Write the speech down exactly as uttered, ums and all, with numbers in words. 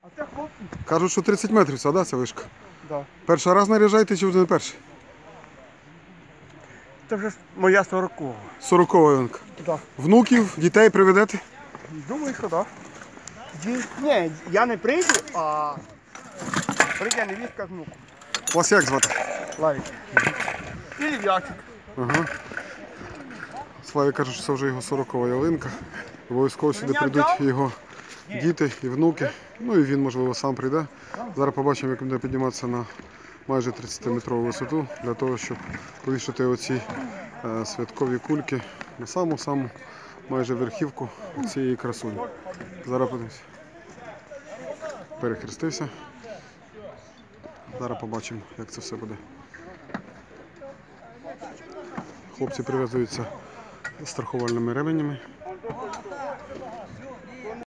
це хлопці. Кажуть, що тридцять метрів ця, да, ця вишка? Да. Перший раз наряжаєте чи вже не перший? Це вже моя сорокова. Сорокова ялинка. Да. Внуків, дітей приведете? Думаю, що так. Да. Ні, я не прийду, а прийде невістка з внуком. Вас як звати? Лавік. І Лів'ячик. Ага. Славі каже, що це вже його сорокова ялинка. Обов'язково сюди прийдуть його діти і внуки. Ну і він, можливо, сам прийде. Зараз побачимо, як він буде підніматися на майже тридцятиметрову висоту, для того, щоб повішати оці е, святкові кульки на саму-саму майже верхівку цієї красуні. Зараз подивимося. Перехрестився. Зараз побачимо, як це все буде. Хлопці прив'язуються страхувальними ременями.